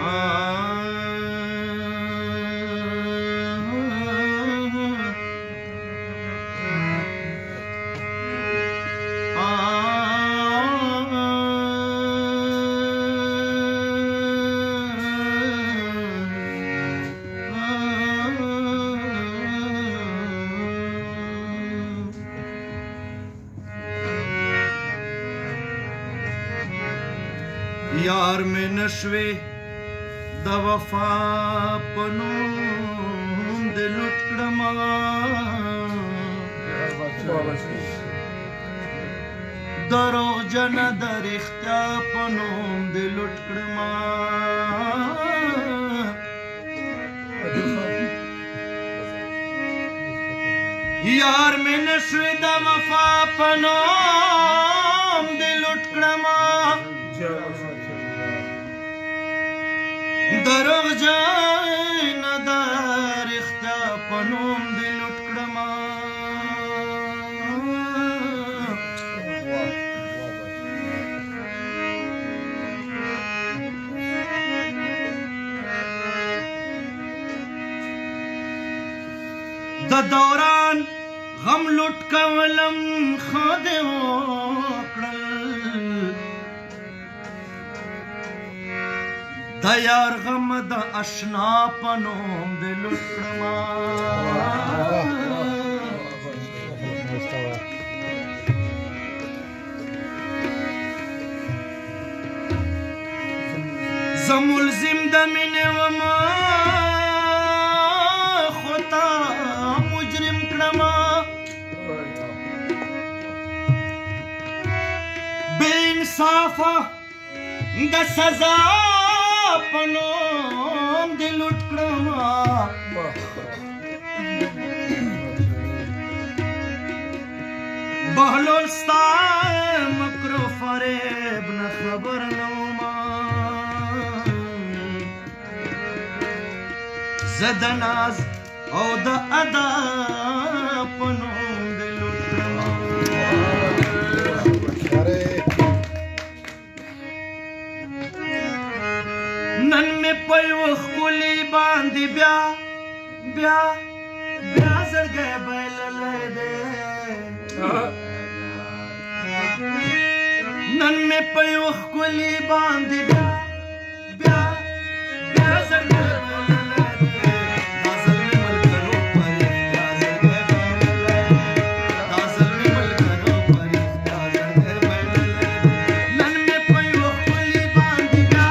यार में नशवे द वफा पनोम दे लुट क्रमा दरो जन दर इख्त्या पनोम दे लुट क्रमा यार में नशवे द वफा पनोम दे लुट क्रमा दरोغ جان دار اختیا پنوم دی لوټ کړما د دوران غم لوټ کولم خاده وکړل د یار غم د اشنا پنوم د لوټ کړما زه ملزم د مینې وما خو تا مجرم کړما بې انصافه د سزا پنوم دی لوټ کړما بهلول ستا مکر و فریب نه خبر نه وما زه د ناز او د ادا پنوم دی لوټ کړما نن می په یو ښکلي باندې بیا بیا بیا زړګی بایللی دی نن می په یو ښکلي باندې بیا بیا بیا زړګی بایللی دی دا ځل مې ملګرو په رښتیا زړګی بایللی دا ځل مې ملګرو په رښتیا زړګی بایللی نن می په یو ښکلي باندې بیا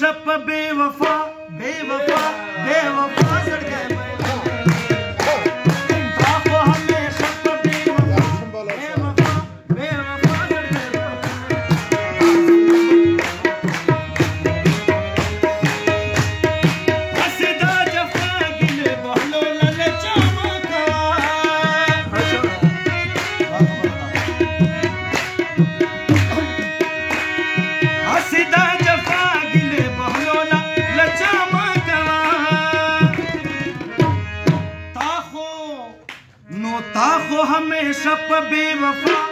हमेशा प बेवफा बेवफा बेवफा सड़के ताको हमेशा प बेवफा बेवफा बेवफा सड़के हसदा जफा गिले बहलो ललचा मका हसदा जफा गिले बहलो ललचा मका ताको हमेशा प बेवफा